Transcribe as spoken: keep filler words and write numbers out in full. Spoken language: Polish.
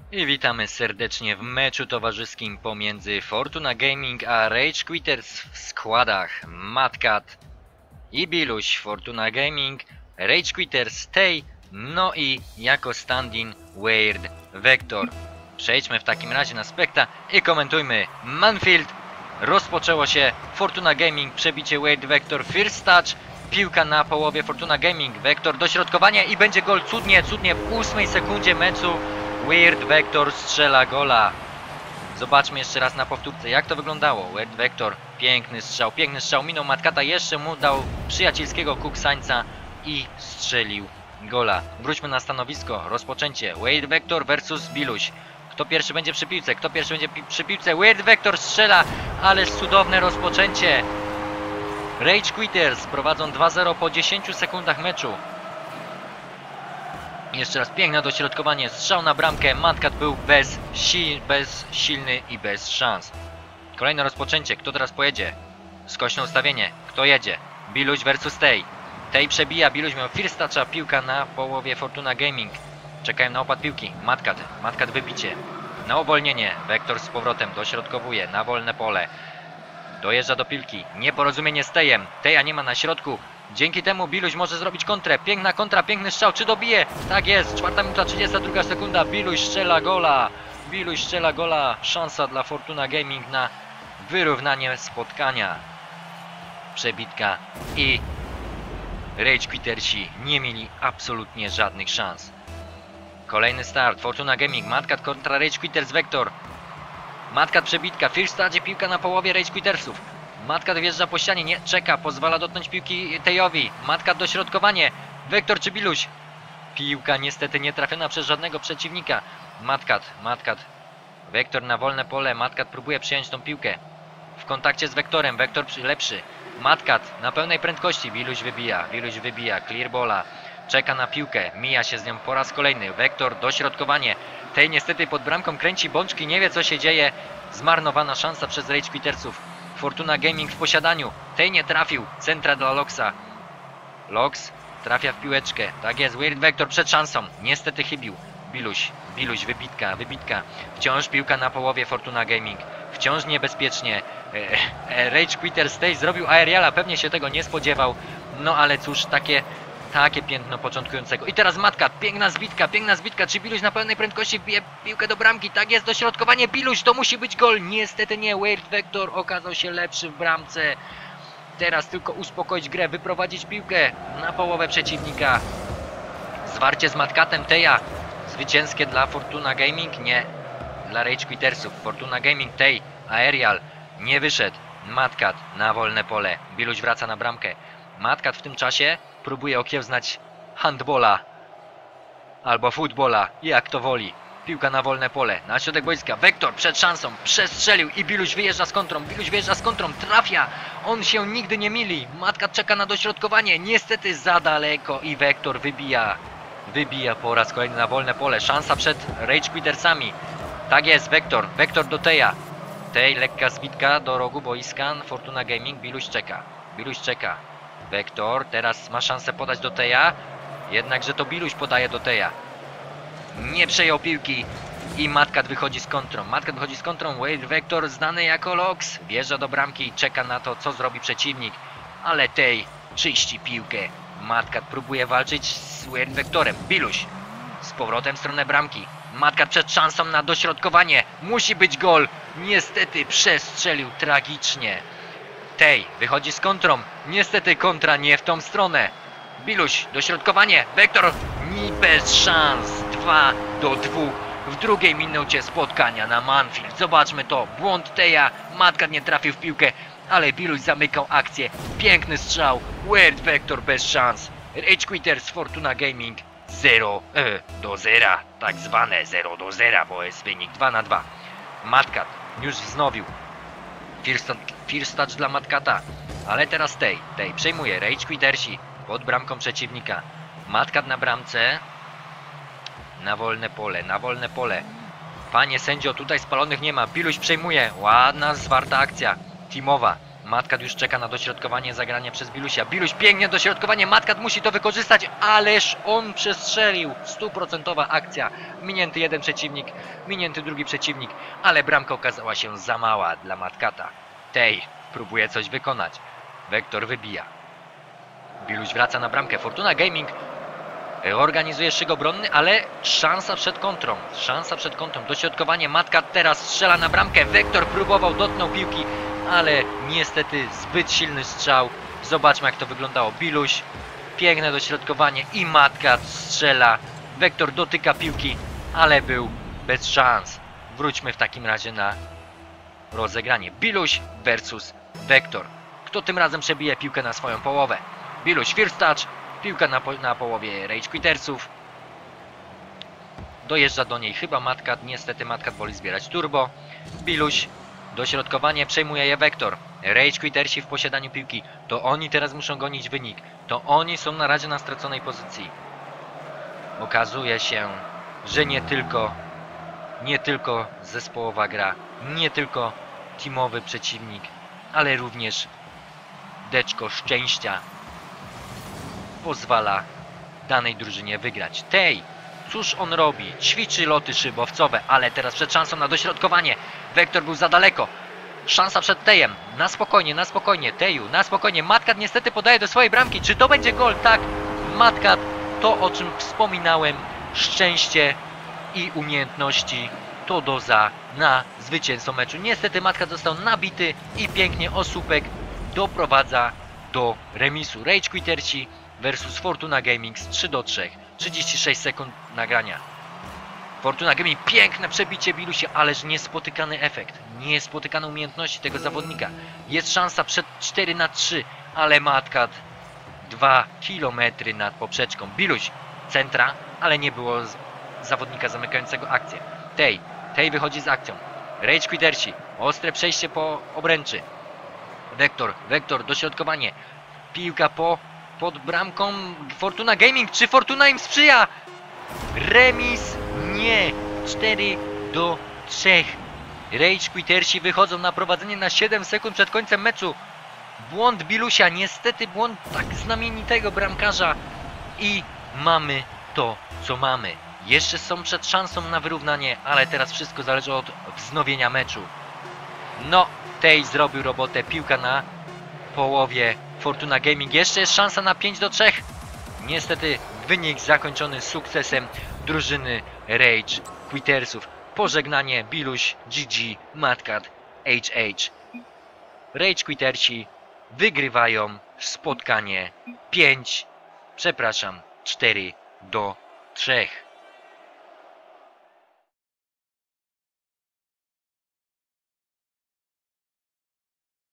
I witamy serdecznie w meczu towarzyskim pomiędzy Fortuna Gaming a Rage Quitters w składach Madcat i Biluś. Fortuna Gaming, Rage Quitters, Tej, no i jako stand-in Weird Vector. Przejdźmy w takim razie na spekta i komentujmy. Manfield, rozpoczęło się, Fortuna Gaming, przebicie Weird Vector, first touch, piłka na połowie Fortuna Gaming, Vector, dośrodkowanie i będzie gol. Cudnie, cudnie w ósmej sekundzie meczu Weird Vector strzela gola. Zobaczmy jeszcze raz na powtórce, jak to wyglądało. Weird Vector, piękny strzał, piękny strzał, minął Madcata, jeszcze mu dał przyjacielskiego kuksańca i strzelił gola. Wróćmy na stanowisko, rozpoczęcie. Weird Vector versus Biluś. Kto pierwszy będzie przy piłce, kto pierwszy będzie pi przy piłce. Weird Vector strzela, ależ cudowne rozpoczęcie. Rage Quitters prowadzą dwa zero po dziesięciu sekundach meczu. Jeszcze raz piękne dośrodkowanie, strzał na bramkę. Madcat był bez, si bezsilny i bez szans. Kolejne rozpoczęcie, kto teraz pojedzie? Skośne ustawienie, kto jedzie? Biluś versus Tej. Tej przebija, Biluś miał first toucha, piłka na połowie Fortuna Gaming. Czekają na opad piłki, Madcat, Madcat wybicie. Na uwolnienie, Vector z powrotem, dośrodkowuje, na wolne pole. Dojeżdża do piłki, nieporozumienie z Tejem. Teja nie ma na środku. Dzięki temu Biluś może zrobić kontrę. Piękna kontra, piękny strzał. Czy dobije? Tak jest. Czwarta minuta, trzydziesta druga sekunda. Biluś strzela gola. Biluś strzela gola. Szansa dla Fortuna Gaming na wyrównanie spotkania. Przebitka i Rage Quittersi nie mieli absolutnie żadnych szans. Kolejny start. Fortuna Gaming. Madcat kontra Rage Quitters Vector. Madcat przebitka. First touch, piłka na połowie Rage Quittersów. Madcat wjeżdża po ścianie, nie czeka, pozwala dotknąć piłki Tejowi. Madcat dośrodkowanie. Vector czy Biluś? Piłka niestety nie trafiona przez żadnego przeciwnika. Madcat, Madcat. Vector na wolne pole. Madcat próbuje przyjąć tą piłkę. W kontakcie z Vectorem. Vector lepszy. Madcat na pełnej prędkości. Biluś wybija, Biluś wybija. Clear bola. Czeka na piłkę. Mija się z nią po raz kolejny. Vector, dośrodkowanie. Tej niestety pod bramką kręci bączki. Nie wie co się dzieje. Zmarnowana szansa przez Rage Quittersów. Fortuna Gaming w posiadaniu. Tej nie trafił. Centra dla Loxa. Lox trafia w piłeczkę. Tak jest. Weird Vector przed szansą. Niestety chybił. Biluś. Biluś. Wybitka. Wybitka. Wciąż piłka na połowie Fortuna Gaming. Wciąż niebezpiecznie. Rage Quitters Tej zrobił aeriala. Pewnie się tego nie spodziewał. No ale cóż, takie... Takie piętno początkującego. I teraz Madcat. Piękna zbitka, piękna zbitka. Czy Biluś na pełnej prędkości wbije piłkę do bramki? Tak jest, dośrodkowanie. Biluś, to musi być gol. Niestety nie. Weird Vector okazał się lepszy w bramce. Teraz tylko uspokoić grę, wyprowadzić piłkę na połowę przeciwnika. Zwarcie z Madcatem Teja. Zwycięskie dla Fortuna Gaming? Nie. Dla Rage Quittersów. Fortuna Gaming Tej. Aerial. Nie wyszedł. Madcat na wolne pole. Biluś wraca na bramkę. Madcat w tym czasie próbuje okiełznać handbola albo futbola, jak to woli. Piłka na wolne pole, na środek boiska. Vector przed szansą, przestrzelił i Biluś wyjeżdża z kontrą. Biluś wyjeżdża z kontrą, trafia. On się nigdy nie myli. Madcat czeka na dośrodkowanie, niestety za daleko i Vector wybija. Wybija po raz kolejny na wolne pole. Szansa przed Rage Quittersami. Tak jest, Vector, Vector do Teja. Tej, lekka zbitka do rogu boiska. Fortuna Gaming, Biluś czeka. Biluś czeka. Vector teraz ma szansę podać do Teja. Jednakże to Biluś podaje do Teja. Nie przejął piłki i Madcat wychodzi z kontrą. Madcat wychodzi z kontrą. Weird Vector znany jako Lox wjeżdża do bramki i czeka na to, co zrobi przeciwnik. Ale Tej czyści piłkę. Madcat próbuje walczyć z Weird Vectorem. Biluś z powrotem w stronę bramki. Madcat przed szansą na dośrodkowanie. Musi być gol. Niestety przestrzelił tragicznie. Tej wychodzi z kontrą. Niestety kontra nie w tą stronę. Biluś, dośrodkowanie. Vector ni bez szans. dwa do dwóch w drugiej minucie spotkania na Manfield. Zobaczmy to. Błąd Teja. Madcat nie trafił w piłkę, ale Biluś zamykał akcję. Piękny strzał. Weird Vector bez szans. Rage Quitters Fortuna Gaming zero do zera. Tak zwane zero do zera, bo jest wynik dwa na dwa. Madcat już wznowił. First, first touch dla Madcata. Ale teraz Tej. Tej przejmuje. Rage Quittersi pod bramką przeciwnika. Madcat na bramce. Na wolne pole. Na wolne pole. Panie sędzio, tutaj spalonych nie ma. Biluś przejmuje. Ładna, zwarta akcja. Teamowa. Matkat już czeka na dośrodkowanie, zagranie przez Bilusia. Biluś pięknie dośrodkowanie, Matkat musi to wykorzystać, ależ on przestrzelił. Stuprocentowa akcja. Minięty jeden przeciwnik, minięty drugi przeciwnik, ale bramka okazała się za mała dla Matkata. Tej próbuje coś wykonać. Wektor wybija. Biluś wraca na bramkę. Fortuna Gaming organizuje szyk obronny, ale szansa przed kontrą. Szansa przed kontrą. Dośrodkowanie. Matkat teraz strzela na bramkę. Wektor próbował, dotknął piłki, ale niestety zbyt silny strzał. Zobaczmy, jak to wyglądało. Biluś, piękne dośrodkowanie i Matkat strzela. Wektor dotyka piłki, ale był bez szans. Wróćmy w takim razie na rozegranie. Biluś versus Wektor. Kto tym razem przebije piłkę na swoją połowę? Biluś, first touch. Piłka na, po na połowie Rage Quitersów. Dojeżdża do niej chyba Matkat. Niestety Matkat woli zbierać turbo. Biluś, dośrodkowanie, przejmuje je Wektor. Rage Quitersi w posiadaniu piłki. To oni teraz muszą gonić wynik. To oni są na razie na straconej pozycji. Okazuje się, że nie tylko, nie tylko zespołowa gra, nie tylko teamowy przeciwnik, ale również deczko szczęścia pozwala danej drużynie wygrać. Tej, cóż on robi? Ćwiczy loty szybowcowe, ale teraz przed szansą na dośrodkowanie. Wektor był za daleko. Szansa przed Tejem. Na spokojnie, na spokojnie. Teju, na spokojnie. Matkat niestety podaje do swojej bramki. Czy to będzie gol? Tak. Matkat, to o czym wspominałem. Szczęście i umiejętności to doza na zwycięstwo meczu. Niestety Matkat został nabity i pięknie Osópek doprowadza do remisu. Rage Quitersi versus Fortuna Gaming z trzy do trzech. trzydzieści sześć sekund nagrania. Fortuna Gaming, piękne przebicie Bilusia, ależ niespotykany efekt. Niespotykane umiejętności tego zawodnika. Jest szansa przed cztery na trzy, ale Matkat dwa kilometry nad poprzeczką. Biluś, centra, ale nie było zawodnika zamykającego akcję. Tej, Tej wychodzi z akcją. Rage Quitersi, ostre przejście po obręczy. Wektor, Wektor, dośrodkowanie. Piłka po, pod bramką Fortuna Gaming. Czy Fortuna im sprzyja? Remis? Nie. cztery do trzech. Rage Quitersi wychodzą na prowadzenie na siedem sekund przed końcem meczu. Błąd Bilusia, niestety błąd tak znamienitego bramkarza. I mamy to, co mamy. Jeszcze są przed szansą na wyrównanie, ale teraz wszystko zależy od wznowienia meczu. No, Tej zrobił robotę, piłka na połowie Fortuna Gaming. Jeszcze jest szansa na pięć do trzech. Niestety wynik zakończony sukcesem drużyny Rage Quitersów. Pożegnanie Biluś, G G, Matkat, H H. Rage Quitersi wygrywają spotkanie pięć, przepraszam, cztery do trzech.